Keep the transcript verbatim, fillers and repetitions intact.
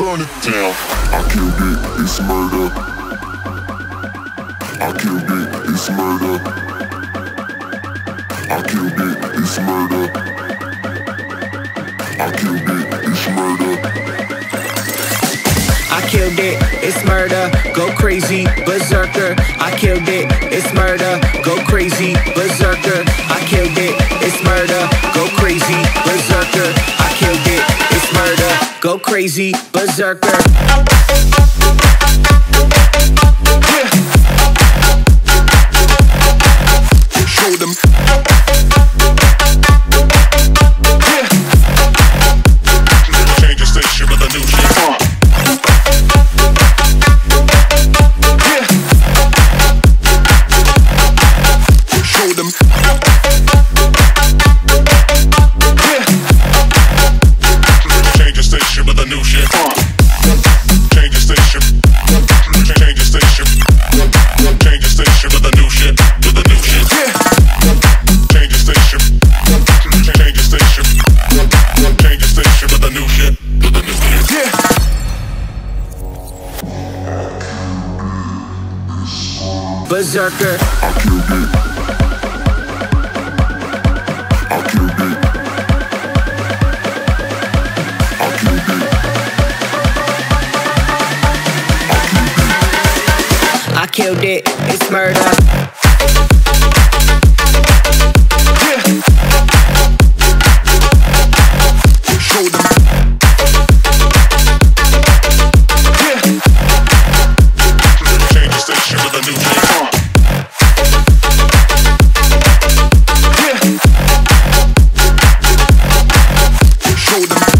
burn it down. I killed it, it's murder. I killed it, it's murder. I killed it, it's murder. I killed it, it's murder. I killed it, it's murder, go crazy, berserker. I killed it, it's murder, go crazy, berserker. I killed it, it's murder, go crazy, berserker. I killed it, it's murder, go crazy, berserker. Yeah. Show them. Yeah. Change the station with a new shit. Uh. Them. Yeah. Change the station with a new shit. Uh. Change the station. Change the station. Change the station with a new shit. With a new shit. Yeah. Change the station. Change the station. Change the station with a new shit. With a new shit. Yeah. Berserker. I killed it. I killed it. I killed it. I killed it, it's murder. Yeah. Show them. Yeah. Change the station with a new shit. Uh. Yeah. Show them.